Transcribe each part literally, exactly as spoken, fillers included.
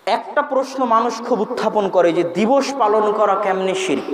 একটা প্রশ্ন মানুষ খুব উত্থাপন করে যে দিবস পালন করা কেমনে শিরক।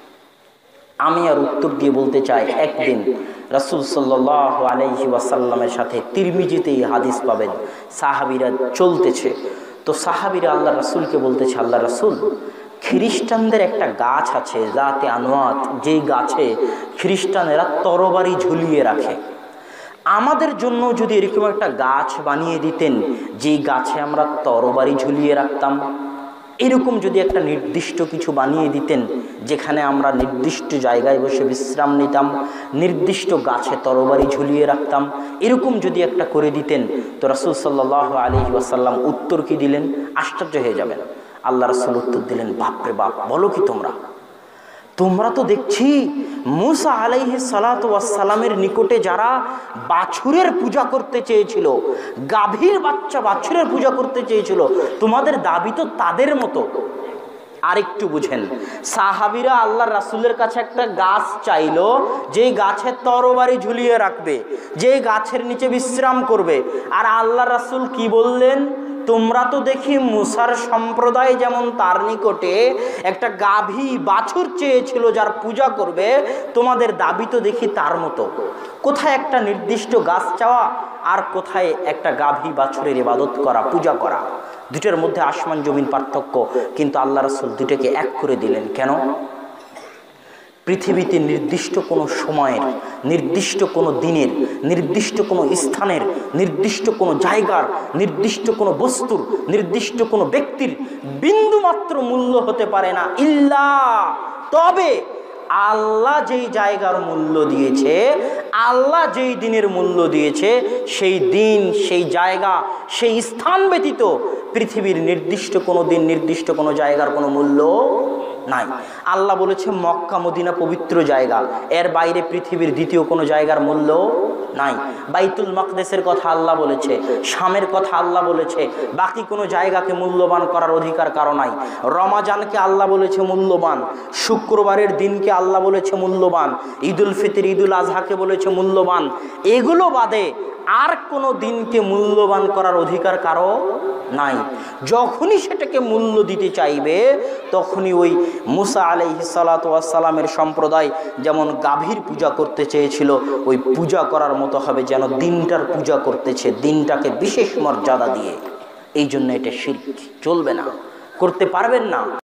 আমি আর উত্তর দিয়ে বলতে চাই, একদিন রাসূল সাল্লাল্লাহু আলাইহি ওয়াসাল্লামের সাথে তিরমিজিতে এই হাদিস পাবেন, সাহাবীরা চলতেছে, তো সাহাবীরা আল্লাহ রাসূলকে বলতেছে, আল্লাহ রাসূল, খ্রিস্টানদের একটা গাছ আছে জাতে আনওয়াত, যেই গাছে খ্রিস্টানেরা তরবারি ঝুলিয়ে রাখে, আমাদের জন্য যদি এরকম একটা গাছ বানিয়ে দিতেন যেই গাছে আমরা তরবারি ঝুলিয়ে রাখতাম, এরকম যদি একটা নির্দিষ্ট কিছু বানিয়ে দিতেন যেখানে আমরা নির্দিষ্ট জায়গায় বসে বিশ্রাম নিতাম, নির্দিষ্ট গাছে তরবারি ঝুলিয়ে রাখতাম, এরকম যদি একটা করে দিতেন, তো রাসূল সাল্লাল্লাহু আলাইহি ওয়াসাল্লাম উত্তর কি দিলেন? আশ্চর্য হয়ে যাবেন। আল্লাহ রাসূল উত্তর দিলেন, বাপরে বাপ, বলো কি তোমরা তোমরা তো দেখছি মুসা আলাইহিস সালাতু ওয়াস সালামের নিকটে যারা বাছুরের পূজা করতে চেয়েছিল, গাভীর বাচ্চা বাছুরের পূজা করতে চেয়েছিল, তোমাদের দাবি তো তাদের মতো। আরেকটু বুঝেন, সাহাবীরা আল্লাহর রাসূলের কাছে একটা গাছ চাইলো, যেই গাছের তরবারি ঝুলিয়ে রাখবে, যেই গাছের নিচে বিশ্রাম করবে, আর আল্লাহর রাসূল কি বললেন? তোমরা তো দেখি মুসার সম্প্রদায় যেমন তার নিকটে একটা গাভী বাছুর চেয়েছিল যার পূজা করবে, তোমাদের দাবি তো দেখি তার মতো। কোথায় একটা নির্দিষ্ট গাছ চাওয়া আর কোথায় একটা গাভী বাছুরের ইবাদত করা, পূজা করা, দুটোর মধ্যে আসমান জমিন পার্থক্য। কিন্তু আল্লাহ রাসূল দুটোকে এক করে দিলেন কেন? পৃথিবীতে নির্দিষ্ট কোনো সময়ের, নির্দিষ্ট কোনো দিনের, নির্দিষ্ট কোনো স্থানের, নির্দিষ্ট কোনো জায়গার, নির্দিষ্ট কোনো বস্তুর, নির্দিষ্ট কোনো ব্যক্তির বিন্দুমাত্র মূল্য হতে পারে না, ইল্লা তবে আল্লাহ যেই জায়গার মূল্য দিয়েছে, আল্লাহ যেই দিনের মূল্য দিয়েছে, সেই দিন, সেই জায়গা, সেই স্থান ব্যতীত পৃথিবীর নির্দিষ্ট কোনো দিন, নির্দিষ্ট কোনো জায়গার কোনো মূল্য নাই। আল্লাহ বলেছে মক্কা মদিনা পবিত্র জায়গা, এর বাইরে পৃথিবীর দ্বিতীয় কোনো জায়গার মূল্য নাই। বাইতুল মাকদেসের কথা আল্লাহ বলেছে, শামের কথা আল্লাহ বলেছে, বাকি কোনো জায়গাকে মূল্যবান করার অধিকার কারো নাই। রমাজানকে আল্লাহ বলেছে মূল্যবান, শুক্রবারের দিনকে আল্লাহ বলেছে মূল্যবান, ঈদুল ফিতর ঈদুল আজহাকে বলেছে মূল্যবান। এগুলো বাদে আর কোনো দিনকে মূল্যবান করার অধিকার কারো নাই। যখনই সেটাকে মূল্য দিতে চাইবে, তখনই ওই মুসা আলাইহিস সালাতু ওয়াস সালামের সম্প্রদায় যেমন গাভীর পূজা করতে চেয়েছিল, ওই পূজা করার মতো হবে, যেন দিনটার পূজা করতেছে, দিনটাকে বিশেষ মর্যাদা দিয়ে। এই জন্য এটা শিরক, চলবে না, করতে পারবেন না।